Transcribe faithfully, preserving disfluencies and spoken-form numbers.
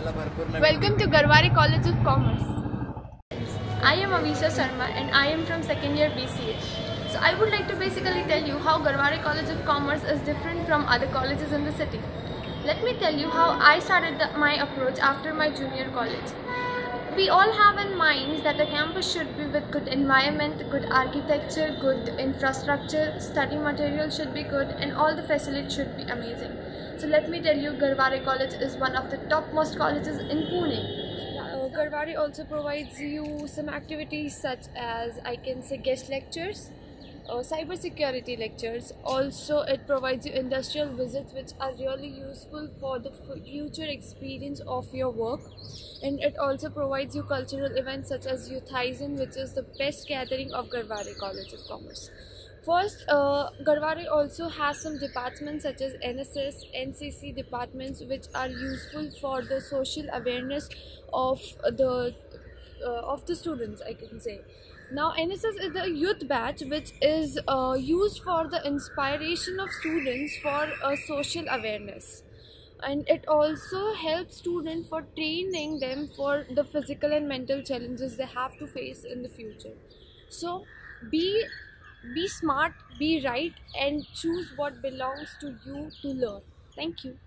Welcome to Garware College of Commerce. I am Avisha Sharma and I am from second year B C A. So I would like to basically tell you how Garware College of Commerce is different from other colleges in the city. Let me tell you how I started the, my approach after my junior college. We all have in mind that a campus should be with good environment, good architecture, good infrastructure, study material should be good, and all the facilities should be amazing. So let me tell you, Garware College is one of the topmost colleges in Pune. Uh, Garware also provides you some activities such as, I can say, guest lectures, uh, cyber security lectures. Also, it provides you industrial visits which are really useful for the future experience of your work. And it also provides you cultural events such as Youthizing, which is the best gathering of Garware College of Commerce. First, uh, Garware also has some departments such as N S S, N C C departments which are useful for the social awareness of the uh, of the students, I can say. Now, N S S is the youth batch which is uh, used for the inspiration of students for uh, social awareness. And it also helps students for training them for the physical and mental challenges they have to face in the future. So be be smart, be right, and choose what belongs to you to learn. Thank you.